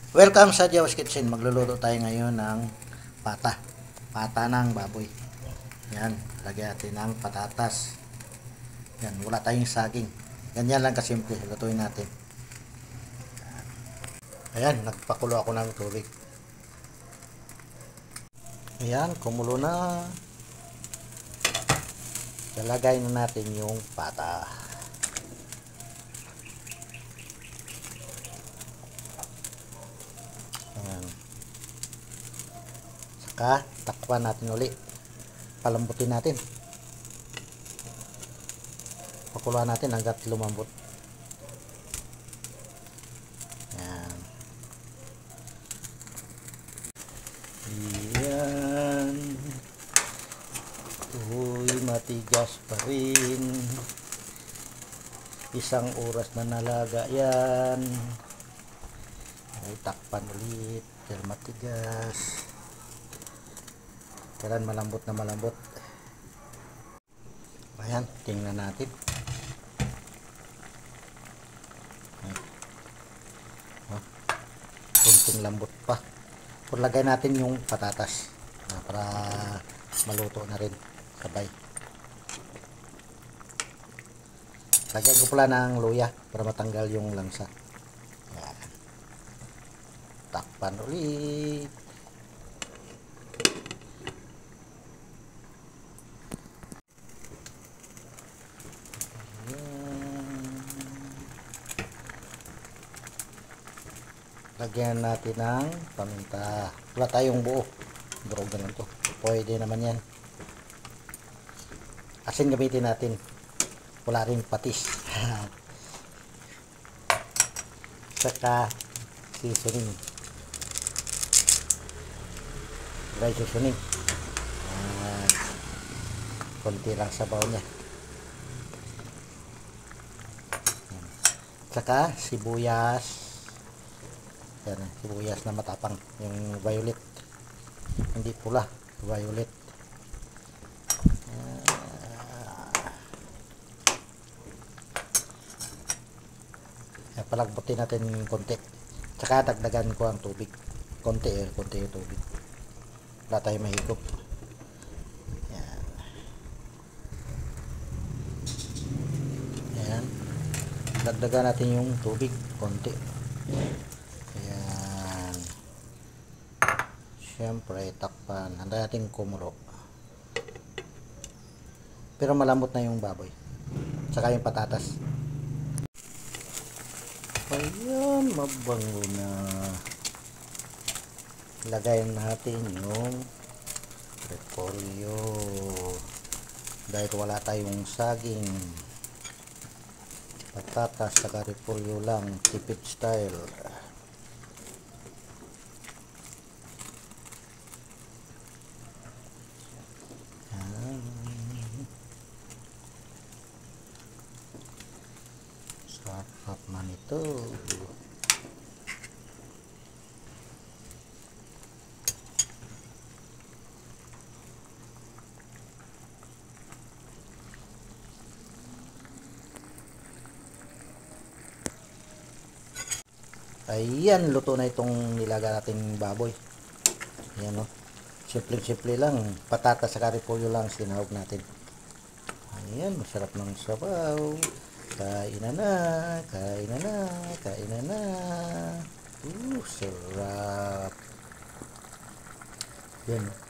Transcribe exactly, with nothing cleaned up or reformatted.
Welcome sa Jawas Kitchen. Magluluto tayo ngayon ng pata. Pata ng baboy. Yan, lagyan natin ng patatas. Yan, wala tayong saging. Ganyan lang kasimple. Lutuin natin. Ayan, nagpakulo ako ng tubig. Ayan, kumulo na. Lalagay na natin yung pata. Ayan. Saka takpan natin uli, palambutin natin, pakuluan natin hanggat lumambot. Ayan. Ayan. Uy, matigas pa rin. Isang oras na nalaga yan. Ay, takpan ulit dahil matigas. Kailan malambot na malambot. Ayan, tingnan natin. Oh, kunting lambot pa. Lagay natin yung patatas ah, para maluto na rin sabay. Lagyan ko pala ng luya para matanggal yung langsa. Ayan. Takpan ulit. Lagyan natin ng paminta. Wala tayong buo. Durog na lang to. Pwede naman yan. Asin gamitin natin. Wala rin patis. Saka seasoning. Dry seasoning. Ayan. Konti lang sabaw niya. Saka sibuyas. Yan, sibuyas na matapang, yung violet, hindi pula, violet. Uh, palagbutin natin konti, tsaka dagdagan ko ang tubig konti, eh, konti yung tubig, wala tayo mahigop. Yan. Yan, dagdagan natin yung tubig konti. Ayan. Siyempre, takpan. Handa natin kumulo. Pero malambot na yung baboy. Saka yung patatas. Ayan, mabango na. Lagay natin yung repolyo. Dahil wala tayong saging. Patatas saka repolyo lang, tipid style. Yan. Sarap man ito. Ayan, luto na itong nilaga nating baboy. Ayan o. Simple-simple lang. Patatas sa repolyo lang sinahog natin. Ayan, masarap ng sabaw. Kainan na, kainan na, kainan na. Uh, sarap. Yan.